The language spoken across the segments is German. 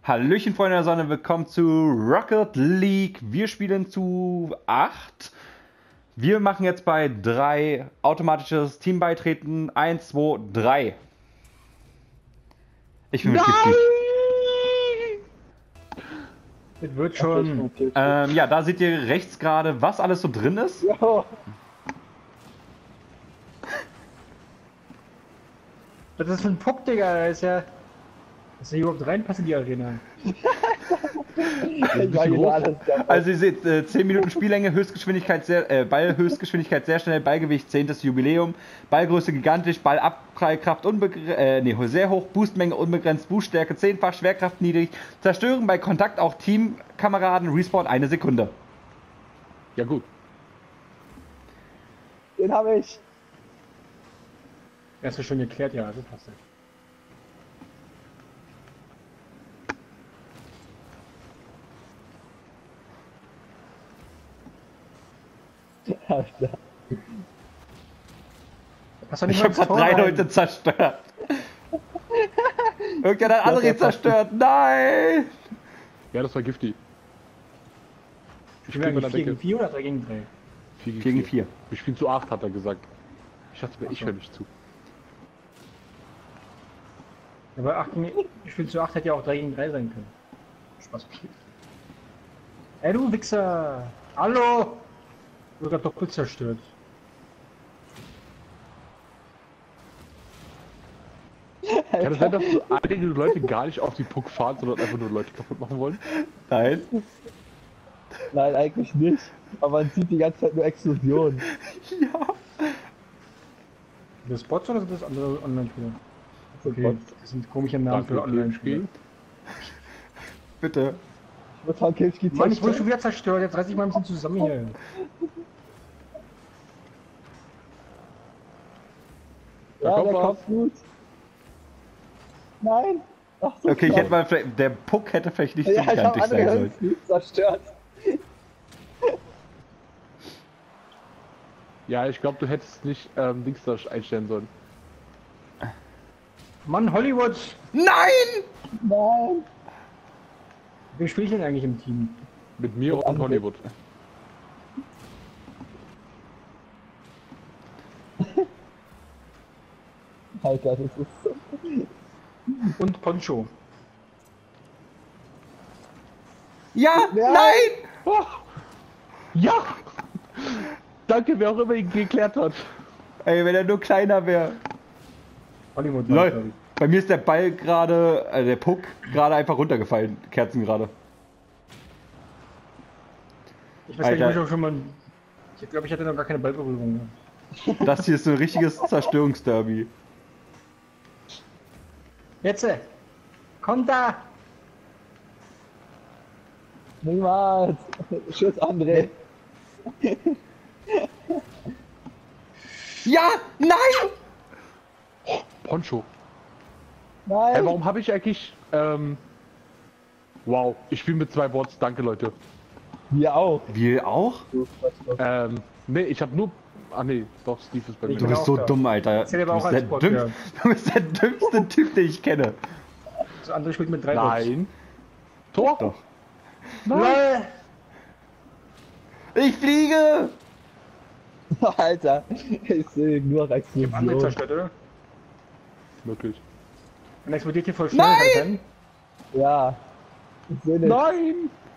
Hallöchen, Freunde der Sonne, willkommen zu Rocket League. Wir spielen zu 8. Wir machen jetzt bei 3 automatisches Team beitreten. 1, 2, 3. Ich bin mit Gifty. Das wird schon. Ja, da seht ihr rechts gerade, was alles so drin ist. Ja. Was ist das für ein Puck, Digga? Da ist ja. Dass er überhaupt reinpasst in die Arena. Also ihr seht, 10 Minuten Spiellänge, Höchstgeschwindigkeit Ballhöchstgeschwindigkeit sehr schnell, Ballgewicht 10. Jubiläum, Ballgröße gigantisch, Ballabprallkraft sehr hoch, Boostmenge unbegrenzt, Booststärke 10-fach, Schwerkraft niedrig, Zerstören bei Kontakt auch Teamkameraden, Respawn 1 Sekunde. Ja gut. Den habe ich. Hast du schon geklärt, ja, das passt ja. Alter. Ich hab grad 3 Leute zerstört. Irgendwer hat andere zerstört. Nein! Ja, das war Gifty. Spielen wir 4 gegen 4 oder 3 gegen 3? 4 gegen 4. Wir spielen zu 8, hat er gesagt. Ich dachte mir, ich höre nicht zu. Aber 8 gegen, ich spiele zu 8 hätte ja auch 3 gegen 3 sein können. Spaß. Ey, du Wichser! Hallo! Sogar doppelt zerstört. Kann es sein, dass einige Leute gar nicht auf die Puck fahren, sondern einfach nur Leute kaputt machen wollen? Nein. Nein, eigentlich nicht. Aber man sieht die ganze Zeit nur Explosionen. Ja. Das Bots oder sind das andere Online-Spieler? Das sind Okay, Bots. das sind komische Namen für Online-Spieler. Bitte. Ich muss von Kilski Mann, ich wurde schon wieder zerstört, jetzt reiß ich mal ein bisschen zusammen hier. Ja, der kommt gut. Nein! Ach, so Okay, ich knapp. hätte mal vielleicht, der Puck hätte vielleicht nicht so Ja, ich hab gigantisch sein andere sollen. Hüpfen zerstört. Ja, ich glaube, du hättest nicht Dings da einstellen sollen. Mann, Hollywood! Nein! Nein! Wer spielt denn eigentlich im Team? Mit mir und Hollywood. Alter, das ist so. Und Poncho. Ja! Ja. Nein! Oh. Ja! Danke, wer auch immer ihn geklärt hat. Ey, wenn er nur kleiner wäre. Hollywood, Lol. Bei mir ist der Ball gerade, der Puck gerade einfach runtergefallen. Kerzen gerade. Ich weiß gar nicht, Alter. wo ich auch schon mal. Ich glaube, ich hatte noch gar keine Ballberührung mehr. Das hier ist so ein richtiges Zerstörungsderby. Jetzt! Konter! Niemals! Schuss, André! Ja! Nein! Poncho. Nein! Hey, warum habe ich eigentlich... wow, ich spiele mit 2 Bots, danke Leute. Wir auch! Wir auch? Nee, ich habe nur... Ah nee, doch, Steve ist bei mir. Du bist so dumm, Alter. Zählt aber Du auch bist, als der Bot, dümmste, du bist der dümmste Typ, den ich kenne. Das andere spielt mit 3 Nein. Tor? Doch. Nein! Ich fliege! Alter! Ich sehe nur Andere Explosionen. zerstört, oder? Möglich. Und explodiert hier voll schnell. Nein! kann sein? Ja! Ich sehe nicht. Nein!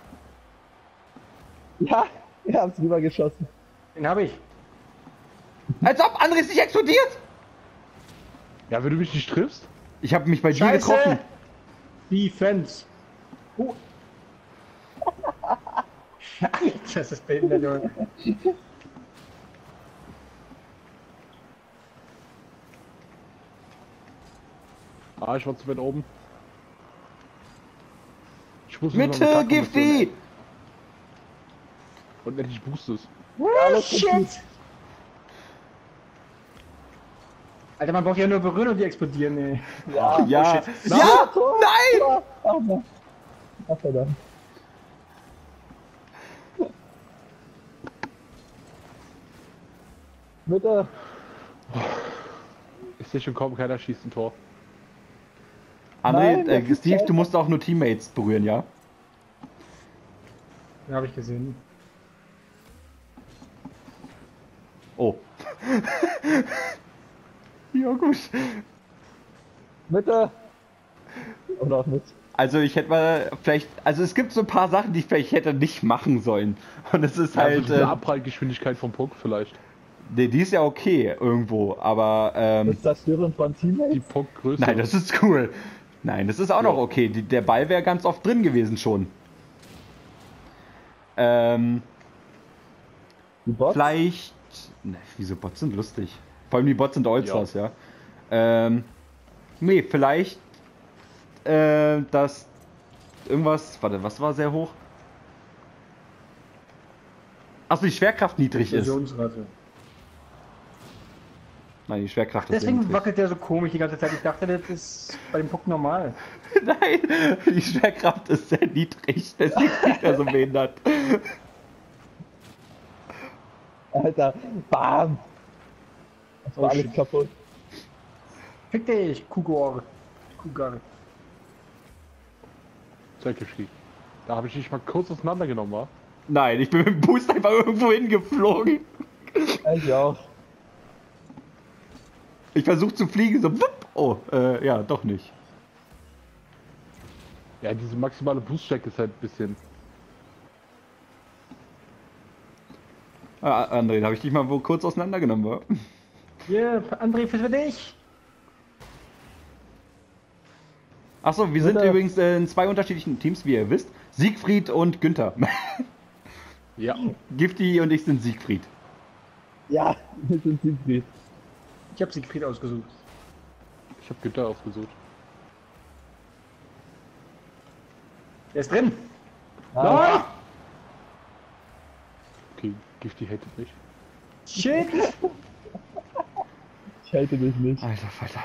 Ja! Wir haben es rübergeschossen. Den habe ich. Als ob André nicht explodiert! Ja, wenn du mich nicht triffst? Ich habe mich bei dir getroffen. Defense! Oh. Das ist behindert, Junge. Ah, ich war zu weit oben. Ich muss nur noch Mitte, eine Gifty! Und endlich boostest. Oh, shit! Alter, man braucht ja nur berühren und die explodieren, ey. Ja! Ja! shit. Ja! Tor! Nein! Tor! Oh, Mann. Ach, verdammt. Bitte! Ich sehe schon kaum, keiner schießt ein Tor. André, Nein, das ist Steve, scheiße. du musst auch nur Teammates berühren, ja? Ja, habe ich gesehen. Oh. Ja, gut. Mitte. Oder auch nicht. Also ich hätte mal vielleicht, also es gibt so ein paar Sachen, die ich vielleicht hätte nicht machen sollen. Und es ist Also halt, diese Abprallgeschwindigkeit vom Puck vielleicht. nee, die ist ja okay irgendwo, aber Das Zerstören von Teammates. Die Puckgröße. nein, das ist cool. Nein, das ist auch noch Ja. okay. Der Ball wäre ganz oft drin gewesen schon. Die Bots. Vielleicht, ne, wieso Bots sind lustig? Vor allem die Bots sind Allstars, ja. Nee, vielleicht, dass irgendwas, warte, was war sehr hoch? Achso, die Schwerkraft niedrig ist. Explosionsrate. Nein, die Schwerkraft ist Deswegen niedrig. wackelt der so komisch die ganze Zeit. Ich dachte, das ist bei dem Puck normal. Nein, die Schwerkraft ist sehr niedrig, deswegen ist er so behindert. Alter. Bam. Das war Oh, alles shit. kaputt. Fick dich, Kugar. Kugar. Zeitgeschrieben. Da habe ich dich mal kurz auseinandergenommen, wa? Nein, ich bin mit dem Boost einfach irgendwo hingeflogen. Ich auch. Ich versuche zu fliegen, so wupp. Oh, ja, doch nicht. Ja, diese maximale Booststrecke ist halt ein bisschen. Ah, André, da habe ich dich mal wo kurz auseinandergenommen, wa? Hier, André, für dich. Achso, wir sind Bitte. übrigens in zwei unterschiedlichen Teams, wie ihr wisst. Siegfried und Günther. Ja. Gifty und ich sind Siegfried. Ja, wir sind Siegfried. Ich habe Siegfried ausgesucht. Ich habe Günther ausgesucht. Der ist drin. Nein. Okay, Gifty hatet mich. Shit. Ich halte dich nicht. Alter Falter.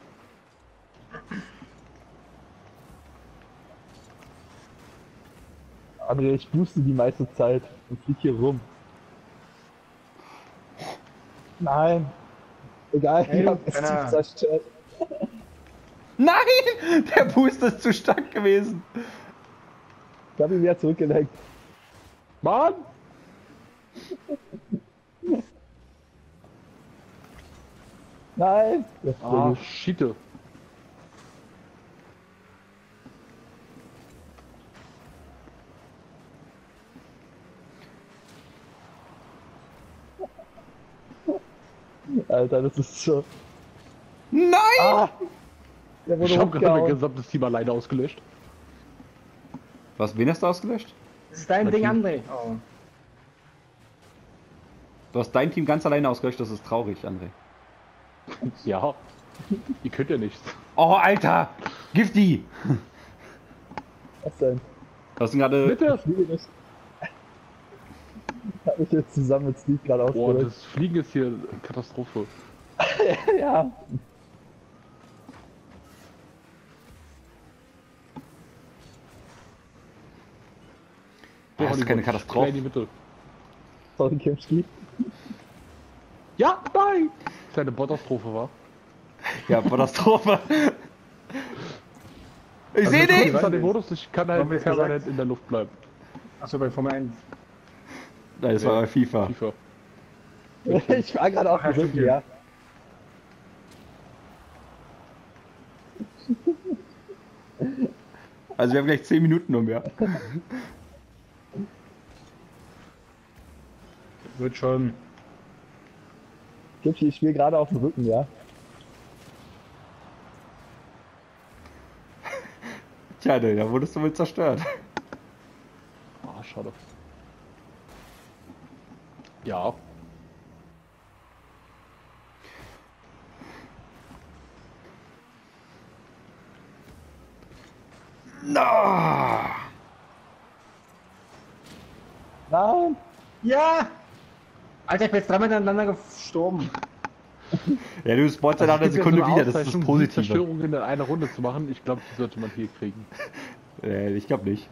André, ich booste die meiste Zeit und flieg hier rum. Nein. Egal, Hey, ich du hab es Penner. zerstört. Nein! Der Boost ist zu stark gewesen. Ich hab ihn wieder zurückgelenkt. Mann! Nein. Das ist Ah, gut. Schiete. Alter, das ist so. Nein! Ah! Der wurde Ich habe gerade mein hochgehauen. gesamtes Team alleine ausgelöscht. Was, wen hast du ausgelöscht? Das ist dein Mein Ding, Team. André. Oh. Du hast dein Team ganz alleine ausgelöscht, das ist traurig, André. Ja. Ihr könnt ja nichts. Oh, Alter! Gifty! Was denn? Du hast ihn gerade. Bitte! Ich fliege nicht. Ich hab mich jetzt zusammen mit Steve gerade Boah, ausgelöst. das Fliegen ist hier Katastrophe. Ja. Ja, das ist keine Quer Katastrophe. in die Mitte. Sorry, Kimski. Ja, nein! Kleine Katastrophe war. Ja, Katastrophe. Ich Also sehe mit dich! Das ist an dem Modus, ich kann Haben wir halt permanent gesagt? in der Luft bleiben. Achso, bei Formel 1. Nein, das war bei FIFA. FIFA. Ich war gerade auf dem Ach, Rücken, stimmt. ja. Also wir haben gleich 10 Minuten nur mehr. Wird schon. Kimski, ich spiele gerade auf dem Rücken, ja. Tja, nee, da wurdest du wohl zerstört. Ah, schade. Ja. No! Nein! Ja! Alter, ich bin jetzt dreimal hintereinander gestorben. Ja, du spoilst ja nach einer Es gibt ja Sekunde so eine wieder, das ist das Auszeichnung, die Positive. Zerstörung in einer Runde zu machen. Ich glaube, die sollte man hier kriegen. Ich glaube nicht.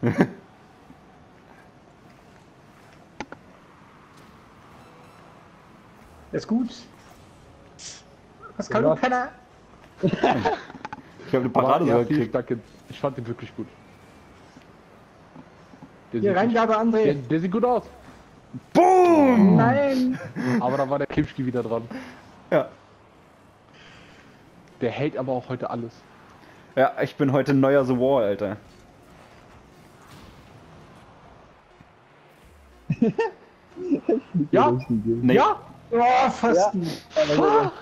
Ist gut. Was kann Ja. du, Penner? Ich habe eine Parade ja, sogar gekriegt. danke. Ich fand den wirklich gut. Der Hier, sieht, Reingabe, André. der sieht gut aus. Boom! Nein. Aber da war der Kimschki wieder dran. Ja. Der hält aber auch heute alles. Ja, ich bin heute ein neuer The Wall, Alter. Ja? Nee. Ja? Oh, fast nicht. Fuck!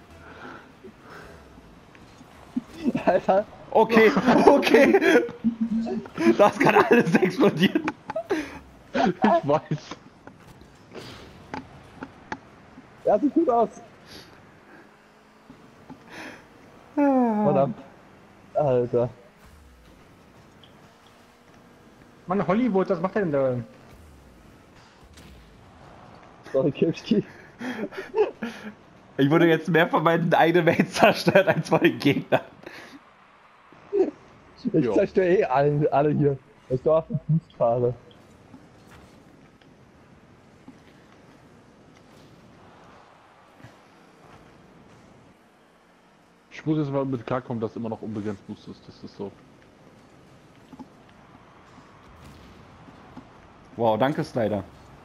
Alter, Okay, okay. Das kann alles explodieren. Ich weiß. ja, sieht gut aus. Verdammt. Alter. Mann, Hollywood, was macht er denn da? Sorry, Kirschki. Ich wurde jetzt mehr von meinen eigenen Mates zerstört als von den Gegnern. Ich Jo. zerstöre eh alle hier. Ich doch auf den Fuß fahre. Ich muss jetzt mal mit klarkommen, dass immer noch unbegrenzt Boost ist. Das ist so. Wow, danke Slider.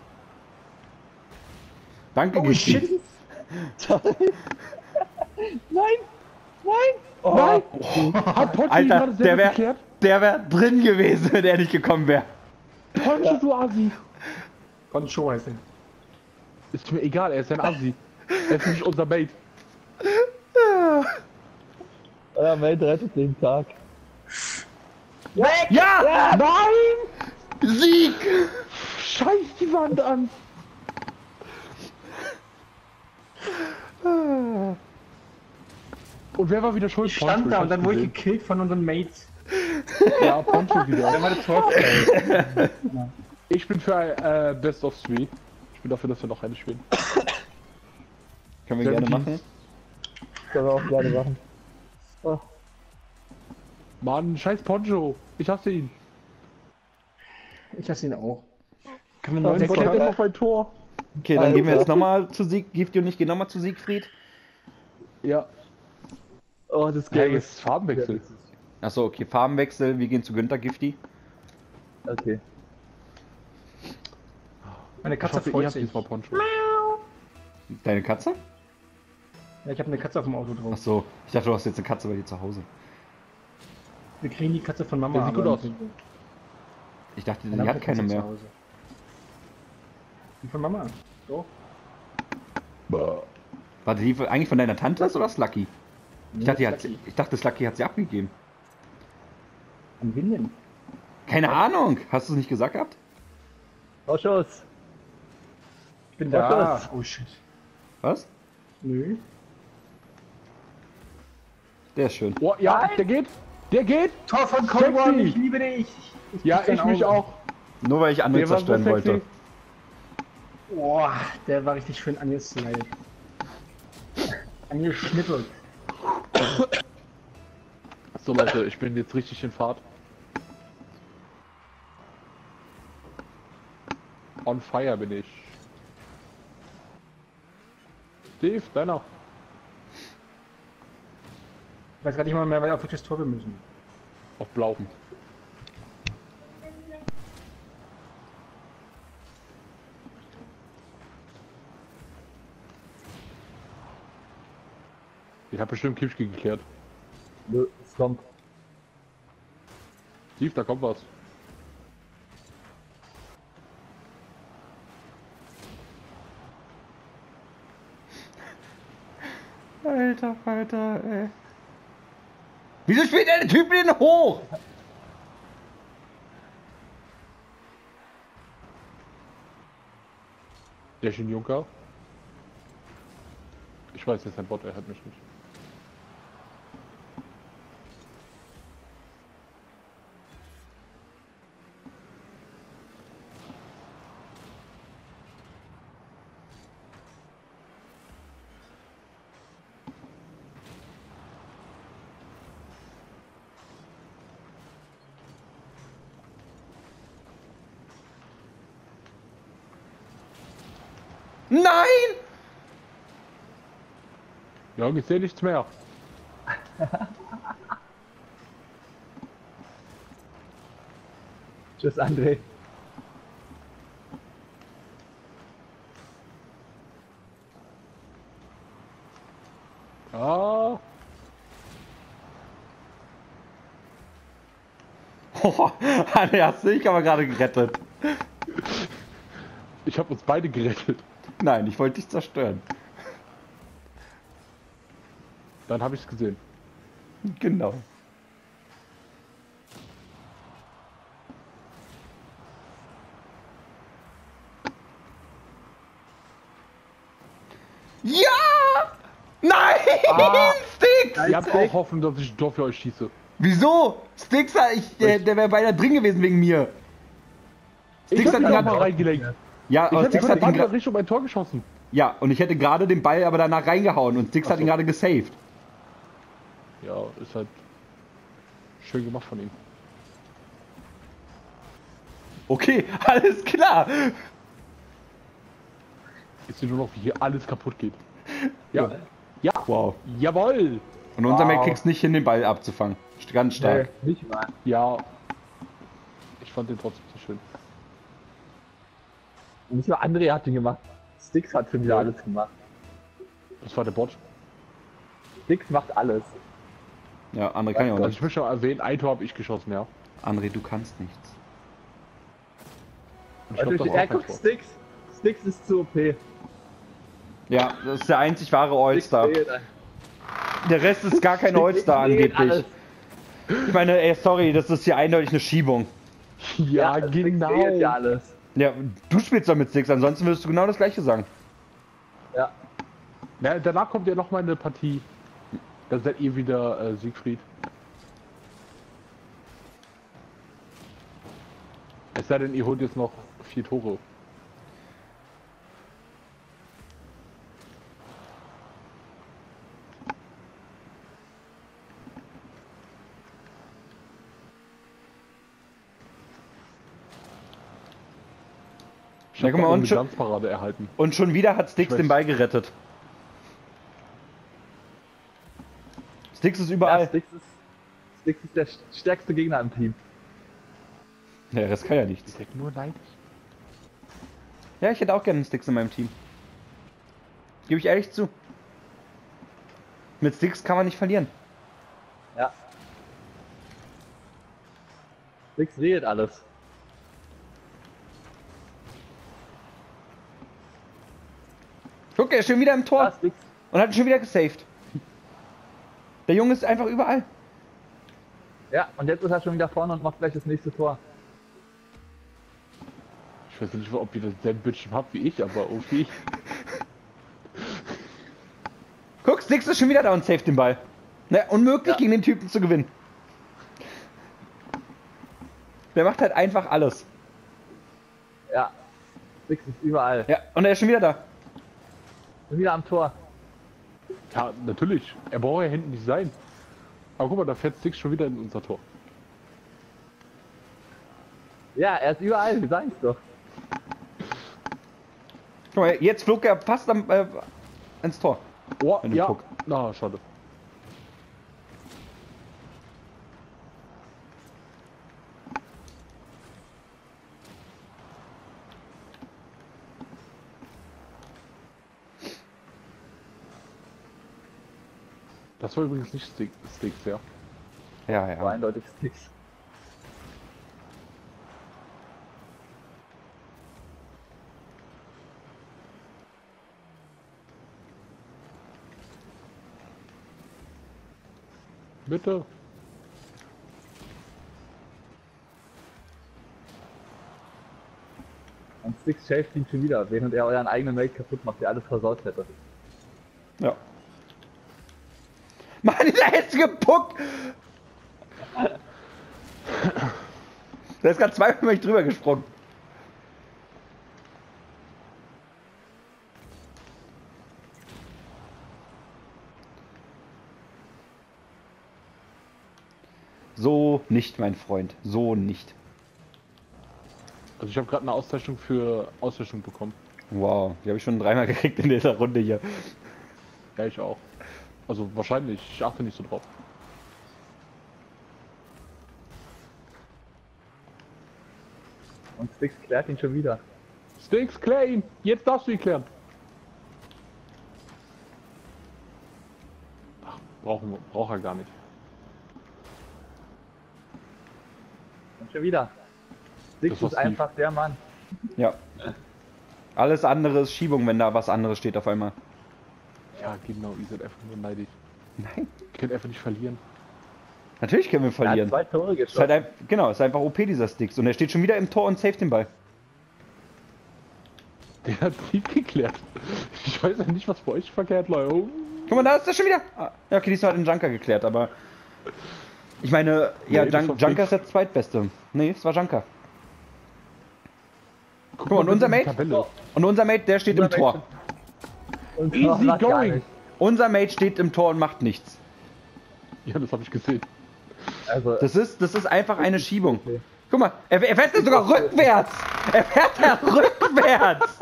Danke, Oh, Gifty. shit. Sorry. Nein! Nein! Oh, Nein! Hat Poncho ihn Alter, gerade selber geklärt? der wär drin gewesen, wenn er nicht gekommen wäre. Poncho, du Assi! Poncho heißt er. Ist mir egal, er ist ein Assi. Er ist nicht unser Mate. euer Mate rettet den Tag. Weg! Ja! Nein! Sieg! Scheiß die Wand an! Und wer war wieder schuld? Ich stand Poncho, da und hab's dann wurde ich gesehen. gekillt von unseren Mates. Ja, Poncho wieder. Dann war das Tor. Ich bin für Best of 3. Ich bin dafür, dass wir noch eine spielen. Können wir gerne machen. Können wir auch gerne machen. Oh, Mann, scheiß Poncho. Ich hasse ihn. Ich hasse ihn auch. Können wir Ja, einen Der neuen kennt Score immer mein Tor. Okay, dann gehen wir Alter. jetzt nochmal zu Sieg. Gifty und ich gehen nochmal zu Siegfried. Ja. oh das Hey, Game jetzt Farbenwechsel. Achso, okay, Farbenwechsel. Wir gehen zu Günther Gifty. Okay. Meine Ich Katze hoffe, ihr freut habt sich. diesmal Poncho. Deine Katze? Ja, ich habe eine Katze auf dem Auto drauf. Achso, ich dachte, du hast jetzt eine Katze bei dir zu Hause. Wir kriegen die Katze von Mama. Der sieht gut aber aus. Ich dachte, Dann die haben hat wir keine Katze zu mehr. Hause. Die von Mama. So. Warte, die eigentlich von deiner Tante ist oder Slucky? Ich dachte, Slucky. ich dachte, Slucky hat sie abgegeben. An wen denn? Keine Ahnung. Hast du es nicht gesagt gehabt? Vorschuss! Ich bin Was da. ist? Oh shit. Was? Nö. Der ist schön. Oh, ja, der geht! Der geht! Tor von Sexy. Colborn, ich liebe dich. Ja, küsse dein ich mich Auge. auch. Nur weil ich andere Der war so zerstören sexy. wollte. Boah, der war richtig schön angeslidet. Angeschnippelt. So Leute, ich bin jetzt richtig in Fahrt. On fire bin ich. Steve, deiner. Ich weiß gar nicht mal mehr, auf welches Tor wir müssen. Auf blau. Ich habe bestimmt Kipschki geklärt. Nö, es kommt. Steve, da kommt was. Alter, Alter, ey. Wieso spielt der Typ den hoch? Der Junker. Ich weiß, er ist ein Bot, er hat mich nicht. Nein! Ja, ich sehe nichts mehr. Tschüss, André. Ah, Oh, André, hast du dich aber gerade gerettet. ich habe uns beide gerettet. Nein, ich wollte dich zerstören. Dann habe ich es gesehen. Genau. Ja! Nein! Ah. Sticks! Ihr habt auch hoffen, dass ich ein Tor für euch schieße. Wieso? Sticks, der wäre beinahe drin gewesen wegen mir. Ich Sticks hab hat ihn ihn auch mal gerade. reingelenkt. Ja, Ich aber hätte Sticks von hat der ihn Bande gerade. Richtung ein Tor geschossen. Ja, und ich hätte gerade den Ball aber danach reingehauen und Sticks Ach hat ihn so. gerade gesaved. Ja, ist halt schön gemacht von ihm. Okay, alles klar. Ich sehe nur noch, wie hier alles kaputt geht. Ja. Ja. Wow. Jawohl. Und unser Mac Wow. kriegt's nicht hin, den Ball abzufangen. Ganz stark. Nee, nicht mal. Ja. Ich fand den trotzdem so schön. Nicht nur André hat den gemacht. Sticks hat schon wieder alles gemacht. Das war der Bot. Sticks macht alles. Ja, André kann ja auch Also nicht. ich möchte mal erwähnen, ein Tor habe ich geschossen, ja. André, du kannst nichts. Und ich glaube, das war auch kein guck, Tor. Sticks. Sticks ist zu OP. Ja, das ist der einzig wahre Sticks All-Star. fehlt ein. Der Rest ist gar kein All-Star Sticks fehlt angeblich. alles. Ich meine, ey, sorry, das ist hier eindeutig eine Schiebung. Ja, Sticks genau. fehlt ja alles. Ja, du spielst doch mit Sticks, ansonsten würdest du genau das gleiche sagen. Ja. Ja, danach kommt ja noch mal eine Partie. Da seid ihr wieder Siegfried. Es sei denn, ihr holt jetzt noch 4 Tore. Ich Ja, hab guck mal, grad und eine schon- Glanzparade erhalten. Und schon wieder hat Sticks Ich weiß. den Ball gerettet. Sticks ist Ja, überall. Sticks ist der stärkste Gegner im Team. Ja, das kann ja nichts. Ihr seid nur neidisch. Ja, ich hätte auch gerne einen Sticks in meinem Team. Gebe ich ehrlich zu. Mit Sticks kann man nicht verlieren. Ja. Sticks redet alles. Guck, er ist schon wieder im Tor Ja, Sticks. und hat ihn schon wieder gesaved. Der Junge ist einfach überall. Ja, und jetzt ist er schon wieder vorne und macht gleich das nächste Tor. Ich weiß nicht, ob ihr das selbe Bildschirm habt wie ich, aber okay. Guck, Sticks ist schon wieder da und saved den Ball. Na, unmöglich Ja. gegen den Typen zu gewinnen. Der macht halt einfach alles. Ja. Sticks ist überall. Ja, und er ist schon wieder da. Und wieder am Tor. Ja, natürlich. Er braucht ja hinten nicht sein. Aber guck mal, da fährt Sticks schon wieder in unser Tor. Ja, er ist überall, wir sagen es doch. Guck mal, jetzt flog er fast ins Tor. Oh, Wenn du ja. guck. Na, schade. Das war übrigens nicht Sticks, ja. Ja, So ja. eindeutig Sticks. Bitte. Und Sticks schäft ihn schon wieder, während er euren eigenen Mate kaputt macht, der alles versaut hätte. Ja. Mann, dieser hässliche Puck! Der ist gerade zweimal über mich drüber gesprungen. So nicht, mein Freund. So nicht. Also ich habe gerade eine Auszeichnung für Auszeichnung bekommen. Wow, die habe ich schon dreimal gekriegt in dieser Runde hier. Ja, ich auch. Also wahrscheinlich, ich achte nicht so drauf. Und Sticks klärt ihn schon wieder. Sticks, klär ihn! Jetzt darfst du ihn klären! Ach, braucht er gar nicht. Und schon wieder. Sticks Das war ist Steve. einfach der Mann. Ja. Alles andere ist Schiebung, wenn da was anderes steht auf einmal. Ja, genau, ihr seid einfach nur neidisch. Nein. Ihr könnt einfach nicht verlieren. Natürlich können wir Er hat verlieren. 2 Tore Ist halt geschossen. genau, ist einfach OP dieser Sticks. Und er steht schon wieder im Tor und safe den Ball. Der hat Steve geklärt. Ich weiß ja nicht, was bei euch verkehrt läuft. Oh. Guck mal, da ist er schon wieder. Ah, ja, okay, diesmal hat den Junker geklärt, aber. Ich meine, ja, Nee, das war Junker ist der zweitbeste. Nee, es war Junker. Guck mal, und unser in die Mate? Tabelle. Und unser Mate, der steht im Unser Tor. Mate. Und Easy macht gar going. nichts. Unser Mate steht im Tor und macht nichts. Ja, das habe ich gesehen. Also, Das ist einfach eine Schiebung. Guck mal, er fährt ja sogar rückwärts. Er fährt ja rückwärts.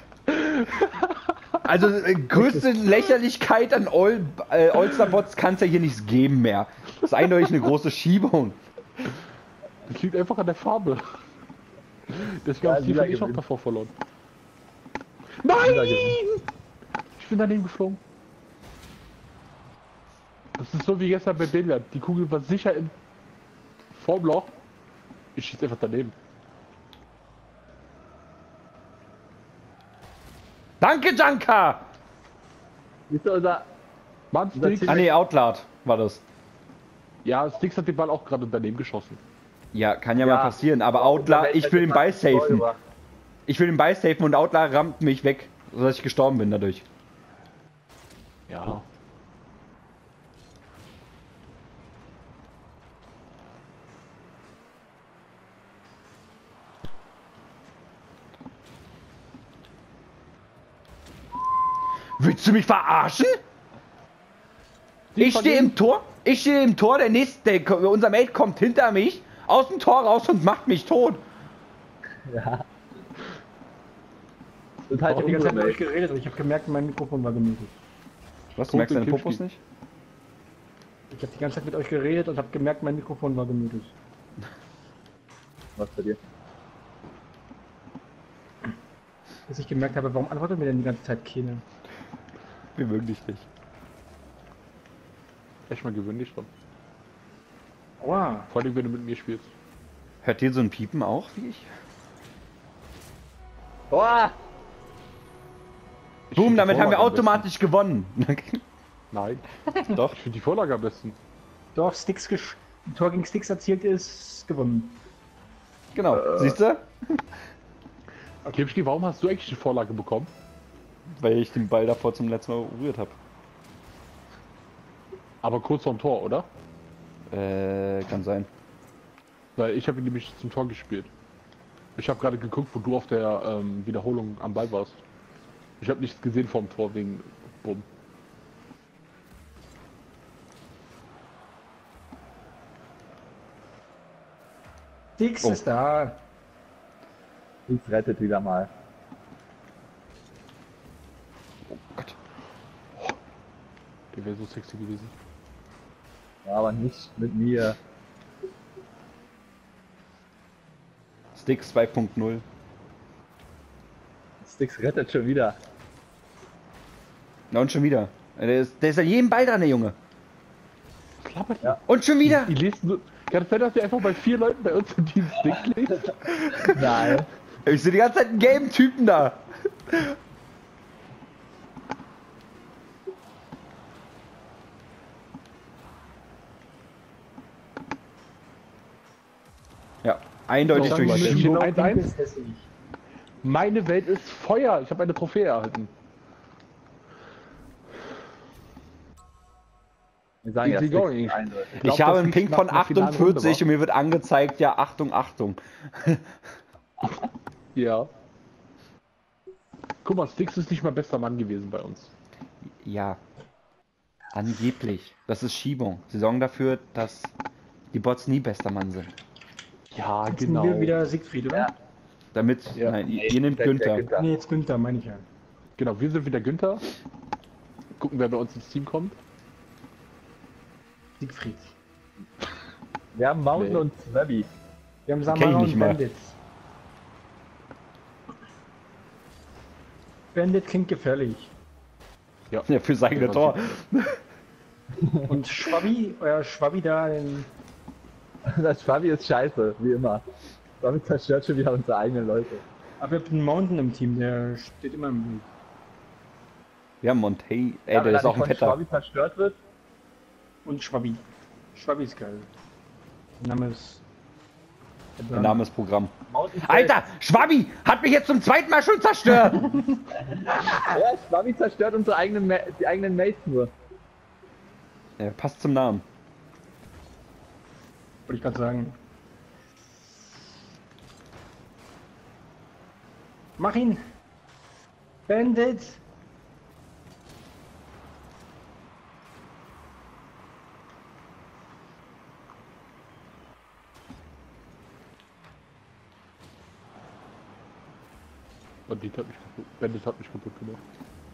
Also größte Lächerlichkeit an All-Star-Bots kann es ja hier nichts geben mehr. Das ist eindeutig eine große Schiebung. Das liegt einfach an der Farbe. Deswegen Ja, haben Steve lila und ich auch gewinnt. davor verloren. Lila Nein! gewinnt. Ich bin daneben geflogen. Das ist so wie gestern bei Billard. Die Kugel war sicher im Formloch. Ich schieße einfach daneben. Danke, Junker! Siehst du, unser Mann, Sticks. Ah nee, Outlard war das. Ja, Sticks hat den Ball auch gerade daneben geschossen. Ja, kann ja, Ja. mal passieren, aber Outlard, ich will den Ball safen. Ich will den Ball safen und Outlard rammt mich weg, sodass ich gestorben bin dadurch. Ja. Willst du mich verarschen? Ich stehe im Tor, unser Mate kommt hinter mich, aus dem Tor raus und macht mich tot. Ja. Ich Und halt habe die ganze Zeit mit euch unser geredet und ich habe gemerkt, mein Mikrofon war gemutet. Was, du merkst deine Punkte, Popos Klippspiel. nicht? Ich habe die ganze Zeit mit euch geredet und habe gemerkt, mein Mikrofon war gemutet. Was bei dir? Bis ich gemerkt habe, warum antwortet mir denn die ganze Zeit keiner? Wir mögen dich nicht. Echt mal gewöhnlich schon. Aua. Vor allem, wenn du mit mir spielst. Hört ihr so ein Piepen auch wie ich? Boah! Ich Boom, find die damit haben wir Vorlage am automatisch gewonnen. besten. Nein, Doch. ich finde die Vorlage am besten. Doch, ein Tor gegen Sticks erzielt ist gewonnen. Genau. Siehst du? Klipschki, warum hast du eigentlich die Vorlage bekommen? Weil ich den Ball davor zum letzten Mal berührt habe. Aber kurz vorm Tor, oder? Kann sein. Weil ich habe ihn nämlich zum Tor gespielt. Ich habe gerade geguckt, wo du auf der Wiederholung am Ball warst. Ich habe nichts gesehen vorm Tor wegen Bumm. Sticks Oh. ist da. Sticks rettet wieder mal. Oh Gott. Der wäre so sexy gewesen. Ja, aber nicht mit mir. Sticks 2.0. Sticks rettet schon wieder. Na und schon wieder. Der ist an jedem Ball dran, der Junge. Klappert Ja. Und schon wieder. ihr lest nur. Kann es sein, dass ihr einfach bei 4 Leuten bei uns in diesem Stick lest? Nein. Ich sehe die ganze Zeit einen gelben Typen da. Ja, eindeutig So, durch dann die steht Schiebung. 1-1. ist hässlich. Meine Welt ist Feuer. Ich habe eine Trophäe erhalten. Wir sagen ja Easy Sticks going. eindeutig. glaub, Ich habe das einen liegt Ping nach von einer finalen Runde, 48 und mir wird angezeigt, ja, Achtung, Achtung. Ja. Guck mal, Sticks ist nicht mal bester Mann gewesen bei uns. Ja, angeblich. Das ist Schiebung. Sie sorgen dafür, dass die Bots nie bester Mann sind. Ja, Jetzt nehmen wir wieder Siegfried, oder? Ja. Damit, Ja. nein, Nee, ihr nehmt der Günther. Nee, jetzt Günther, meine ich ja. Genau, wir sind wieder Günther. Gucken, wer bei uns ins Team kommt. Siegfried. Wir haben Mountain Nee. und Swabby. Wir haben Kenn ich Samara nicht und mal. Bandits. Bandit klingt gefährlich. Ja, für sein eigenes Tor. Und Schwabi, euer Schwabi da, den... Das Schwabi ist scheiße, wie immer. Damit zerstört schon wieder unsere eigenen Leute. Aber ihr habt einen Mountain im Team, der steht immer im Weg. Wir haben Montaigne. Ey, Ja, der wenn ist er auch nicht ein von Fetter. Schwabi zerstört wird. Und Schwabi. Schwabi ist geil. Der Name ist... Der Name ist Programm. Mountain Alter, Schwabi hat mich jetzt zum zweiten Mal schon zerstört. Ja, Schwabi zerstört unsere eigenen, die eigenen Mates nur. Ja, passt zum Namen. Wollte ich gerade sagen. Mach ihn! Bandit! Bandit hat mich kaputt, Bandit hat mich kaputt gemacht.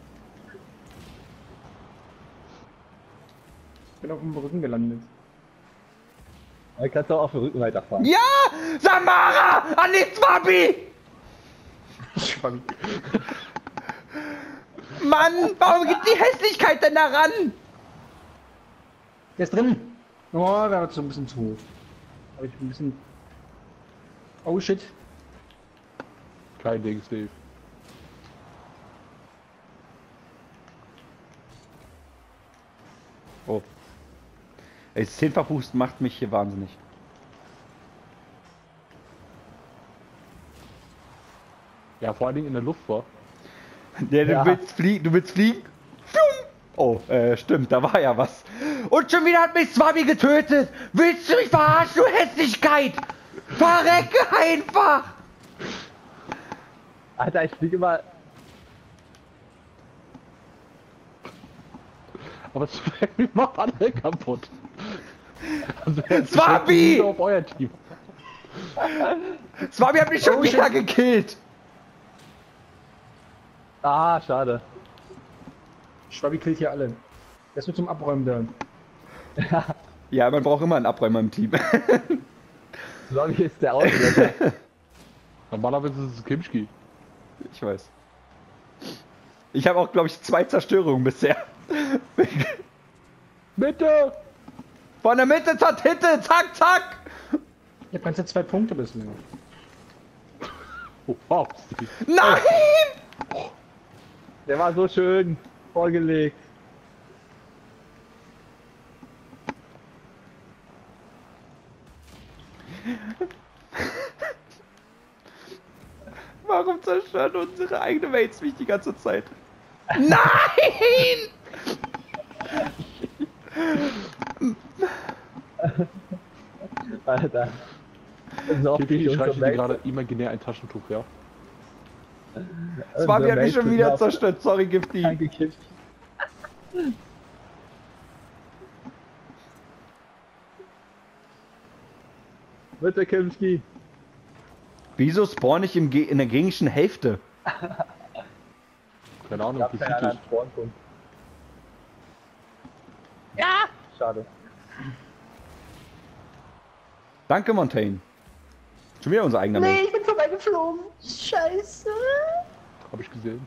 Ich bin auf dem Rücken gelandet. Da kannst du auch auf den Rücken weiterfahren. Ja! Samara! An die Schwabi! Schwabi. Mann, warum geht die Hässlichkeit denn da ran? Der ist drin! Oh, der war so ein bisschen zu hoch. Aber ich bin ein bisschen... Oh shit. Kein Ding, Steve. Oh. Ey, 10-fach Boost macht mich hier wahnsinnig. Ja, vor allen Dingen in der Luft war. Ja, Ja. du willst fliegen? Fium. Oh, stimmt, da war ja was. Und schon wieder hat mich Swabi getötet. Willst du mich verarschen, du Hässlichkeit? Verrecke einfach! Alter, ich fliege mal. Aber es macht alle kaputt. Also, Swabi! auf euer Team. Swabi hat mich schon wieder gekillt. Ah, schade. Schwabi killt hier alle. Der ist nur zum Abräumen da. Ja, man braucht immer einen Abräumer im Team. Schwabi ist der Auslöser. Normalerweise ist es Kimchi. Ich weiß. Ich habe auch, glaube ich, 2 Zerstörungen bisher. Bitte! Von der Mitte zur Titte, zack, zack! Ich hab ganze 2 Punkte bisher. Oh, wow, Steve. Nein! Der war so schön vorgelegt. Warum zerstören unsere eigenen Mates mich die ganze Zeit? Nein! Alter. So oft Kimchi, wie ich reiche dir unsere gerade imaginär ein Taschentuch, ja? Swabi hat mich schon wieder zerstört. zerstört, sorry Gifty. Angekippt. Bitte, Kimski. Wieso spawn ich in der gegnerischen Hälfte? Keine Ahnung, Gab wie keinen sieht anderen es? Spawnpunkt. Ja! Schade. Danke, Montaigne. Schon wieder unser eigener Mate. ich bin vorbeigeflogen. Scheiße. Hab ich gesehen.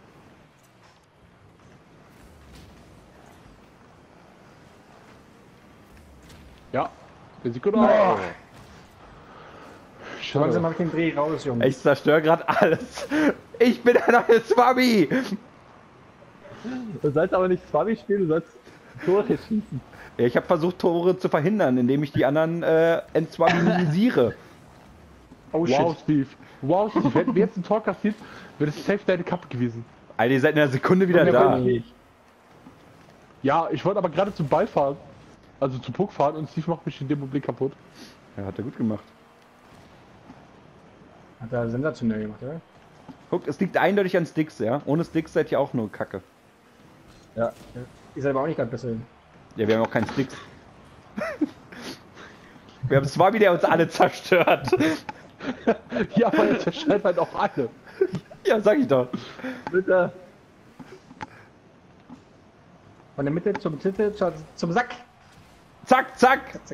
Ja, der sieht gut aus. Oh. Schade. Langsam hab ich den Dreh raus, Junge. Ich zerstöre gerade alles. Ich bin der neue Swabi. Du sollst aber nicht Swabi spielen, du sollst Tore schießen. Ja, ich habe versucht, Tore zu verhindern, indem ich die anderen entswabilisiere. Oh Wow, shit. Steve. Wow, Steve. Hätten wir jetzt ein Tor kassiert, wäre das safe deine Kappe gewesen. Alter, ihr seid in einer Sekunde wieder Ja, da. wirklich. Ja, ich wollte aber gerade zum Ball fahren. Also zum Puck fahren und Steve macht mich in dem Blick kaputt. Ja, hat er gut gemacht. Hat er sensationell gemacht, oder? Guck, es liegt eindeutig an Sticks, ja? Ohne Sticks seid ihr auch nur Kacke. Ja. Ihr seid aber auch nicht gerade besser. Ja, wir haben auch keinen Sticks. Wir haben Swabi, der uns alle zerstört. Ja, aber jetzt zerstört halt auch alle. Ja, sag ich doch. Bitte. Von der Mitte zum Titel zum Sack. Zack, zack. Zack.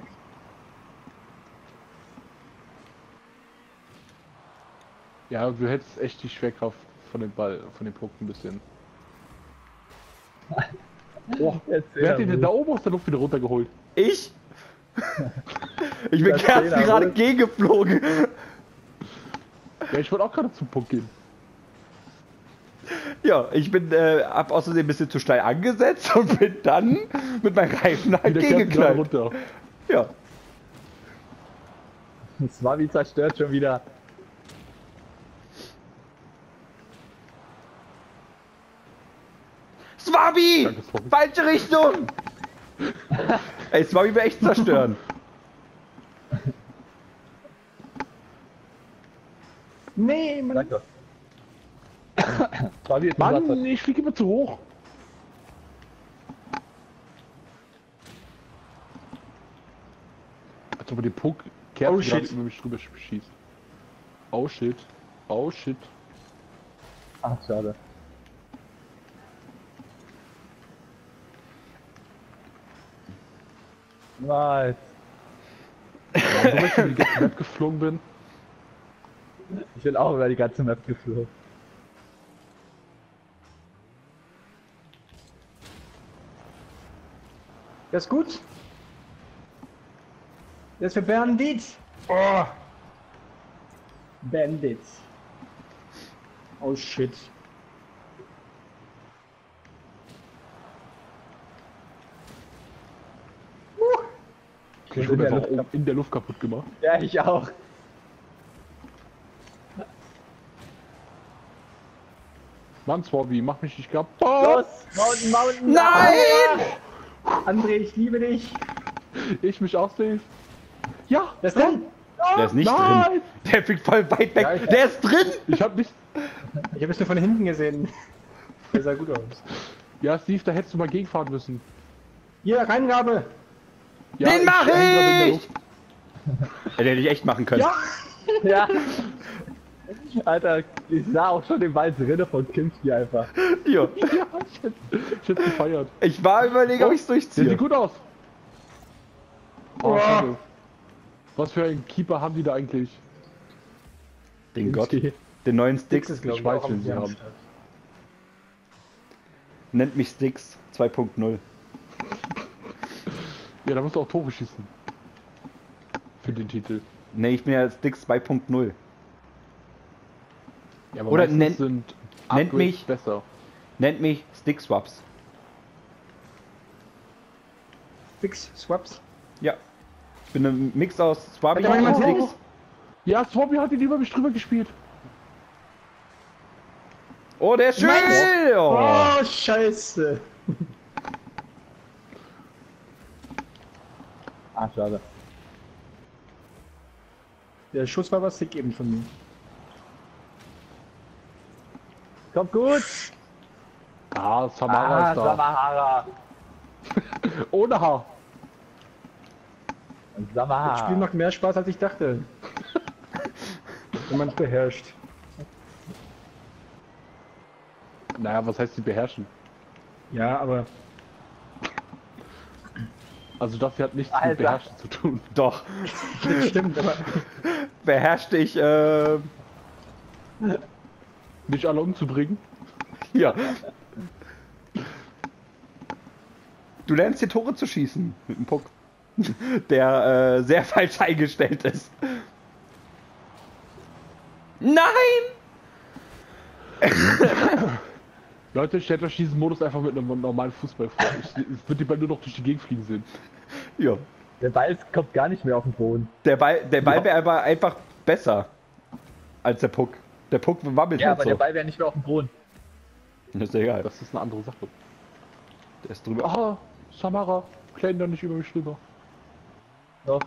Ja, du hättest echt die Schwerkraft von dem Ball, von dem Punkt ein bisschen. Oh, Erzähl wer hat den denn mal. da oben aus der Luft wieder runtergeholt? Ich? Ich bin Erzähl Kerzen mal. gerade gegengeflogen. Ja, ich wollte auch gerade zum Punkt gehen. Ja, ich bin, hab außerdem ein bisschen zu steil angesetzt und bin dann mit meinem Reifen halt Der Kerzen gerade gegeknallt. runter. Ja. Swabi zerstört schon wieder. Swabi! Danke, Swabi. Falsche Richtung! Ey, Swabi will echt zerstören. Nee, Mann. Sag doch. Swabi ist Mann, ich fliege immer zu hoch. Als ob er den Punkt Kerzen Oh, gerade shit. über mich drüber schießt. Oh shit. Oh shit. Ach, schade. Nice. Ja, so, weil ich über die ganze Map geflogen bin. Ich bin auch über die ganze Map geflogen. Das ist gut. Das ist für Bandit. Oh. Bandit. Oh shit. Ich wurde einfach oben in der Luft kaputt gemacht. Ja, ich auch. Mann, Swabi, mach mich nicht kaputt. Los! Mountain, Mountain! Nein! André, ich liebe dich. Ich mich auch safe. Ja, Das ist drin. Der ist nicht drin. nein! Der fliegt voll weit weg. Ja, ich- Der ist drin! Ich hab nicht. Ich habe es nur von hinten gesehen. Der sah gut aus. Ja, Steve, da hättest du mal gegenfahren müssen. Hier, Reingabe. Ja, Den mach häng grad in der ich! Luft. Hätte ich echt machen können. Ja. Ja! Alter, ich sah auch schon den Ball drinne von Kinski einfach. Ja. Ja, ich hätte gefeiert. Ich war überlegen, ob ich es Der durchziehe. sieht gut aus. Oh, Oh. schade. Was für einen Keeper haben die da eigentlich? Den Gott. Kinski. Den neuen Sticks Sticks. ist, glaube Ich ich, weiß, auch wen sie am haben. Start. Nennt mich Sticks 2.0. Ja, da musst du auch Tore schießen. Für den Titel. Ne, ich bin ja Sticks 2.0. Ja, aber Oder meistens nennt- sind nennt Upgrades mich- besser. Nennt mich Stick Swaps. Fix, Swaps. Ja. Ich bin ein Mix aus Swabi Hat da jemand und Tempo? Sticks. Ja, Swabi hat ihn über mich drüber gespielt. Oh, der ist schön! Meins. Oh. Oh, scheiße. Ah, schade. Der Schuss war was sick eben von mir. Kommt gut! Ah, Samara Ah, ist da. Samahara! Ohne Haar. Das Spiel Samahara! macht mehr Spaß, als ich dachte. Wenn man es beherrscht. Naja, was heißt sie beherrschen? Ja, aber Also das hier hat nichts Alter. mit beherrschen zu tun. Doch. das stimmt, aber Beherrschte ich, Nicht alle umzubringen. ja. Du lernst hier Tore zu schießen mit dem Puck, der sehr falsch eingestellt ist. Nein! Leute, stellt euch diesen Modus einfach mit einem normalen Fußball vor. Ich würde den Ball nur noch durch die Gegend fliegen sehen. Ja. Der Ball kommt gar nicht mehr auf den Boden. Der Ball wäre aber einfach besser als der Puck. Der Puck wabbelt Ja, halt aber so. der Ball wäre nicht mehr auf dem Boden. Das ist egal. Das ist eine andere Sache. Der ist drüber. Ah, Samara, klein da nicht über mich drüber. Doch.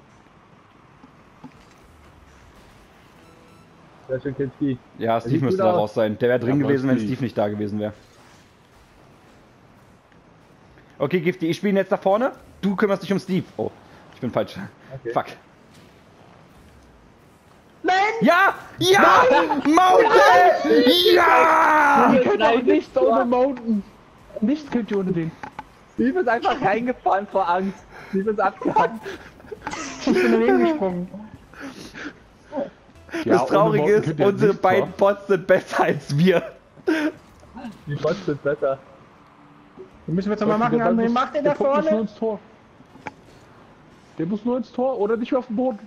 Sehr schön, Kinski. Ja, sieht Steve müsste gut da aus. raus sein. Der wäre drin Ja, gewesen, wenn Steve. Steve nicht da gewesen wäre. Okay, Gifty, ich spiele ihn jetzt nach vorne. Du kümmerst dich um Steve. Oh, ich bin falsch. Okay. Fuck. nein! Ja! Ja! Mountain! Ja! Ihr könnt auch nichts ohne Mountain. Nichts könnt ihr ohne den. Steve ist einfach reingefahren vor Angst. Steve ist abgehauen. Ich bin daneben gesprungen. Ja, Das ohne Traurige Morten ist, könnt ihr unsere nicht, beiden wa? Bots sind besser als wir. Die Bots sind besser. Die müssen wir jetzt mal machen, André. Macht den da Der Punkt muss nur vorne? ins Tor. Der muss nur ins Tor oder nicht mehr auf den Boden.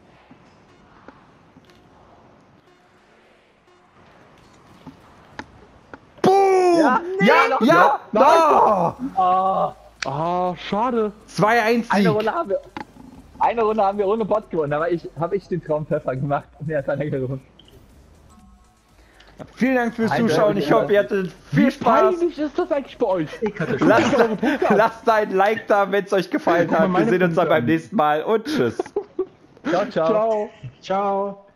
Boom! Ja, Ja, nee, ja, ja, oh! Ah, Ah, schade. 2-1 eine Sieg. Runde haben wir ohne Bot gewonnen, aber habe ich den Traumpfeffer gemacht und er hat einer gewonnen. Vielen Dank fürs Eindeutig, Zuschauen. Ich ja. hoffe, ihr hattet viel Spaß. Peinlich ist das eigentlich bei euch? Ich hatte schon. Lasst ein Like da, wenn es euch gefallen Guck mal hat. Wir meine sehen uns dann Punkte beim an. nächsten Mal und tschüss. Ciao, ciao. Ciao. Ciao.